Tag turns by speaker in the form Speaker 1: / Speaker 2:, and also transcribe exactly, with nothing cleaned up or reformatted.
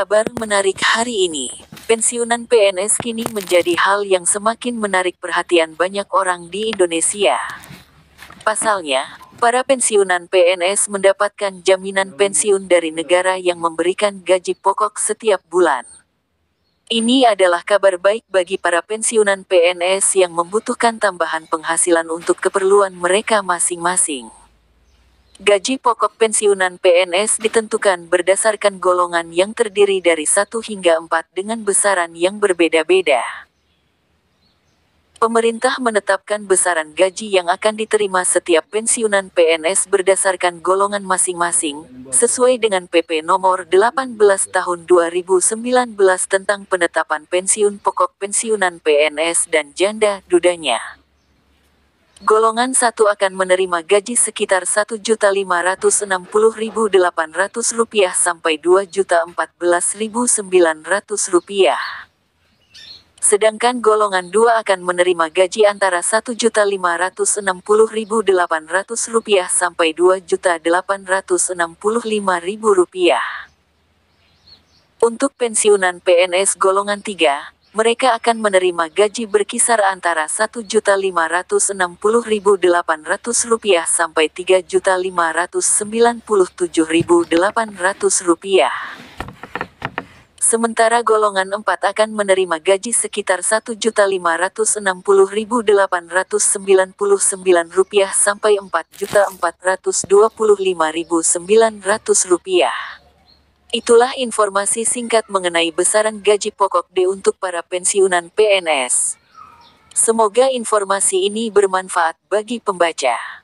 Speaker 1: Kabar menarik hari ini, pensiunan P N S kini menjadi hal yang semakin menarik perhatian banyak orang di Indonesia. Pasalnya, para pensiunan P N S mendapatkan jaminan pensiun dari negara yang memberikan gaji pokok setiap bulan. Ini adalah kabar baik bagi para pensiunan P N S yang membutuhkan tambahan penghasilan untuk keperluan mereka masing-masing. Gaji pokok pensiunan P N S ditentukan berdasarkan golongan yang terdiri dari satu hingga empat dengan besaran yang berbeda-beda. Pemerintah menetapkan besaran gaji yang akan diterima setiap pensiunan P N S berdasarkan golongan masing-masing, sesuai dengan P P Nomor delapan belas Tahun dua ribu sembilan belas tentang penetapan pensiun pokok pensiunan P N S dan janda dudanya. Golongan satu akan menerima gaji sekitar satu juta lima ratus enam puluh ribu delapan ratus rupiah sampai dua juta empat belas ribu sembilan ratus rupiah. Sedangkan golongan dua akan menerima gaji antara satu juta lima ratus enam puluh ribu delapan ratus rupiah sampai dua juta delapan ratus enam puluh lima ribu rupiah. Untuk pensiunan P N S golongan tiga, mereka akan menerima gaji berkisar antara satu juta lima ratus enam puluh ribu delapan ratus rupiah sampai tiga juta lima ratus sembilan puluh tujuh ribu delapan ratus rupiah. Sementara golongan empat akan menerima gaji sekitar satu juta lima ratus enam puluh ribu delapan ratus sembilan puluh sembilan rupiah sampai empat juta empat ratus dua puluh lima ribu sembilan ratus rupiah. Itulah informasi singkat mengenai besaran gaji pokok D untuk para pensiunan P N S. Semoga informasi ini bermanfaat bagi pembaca.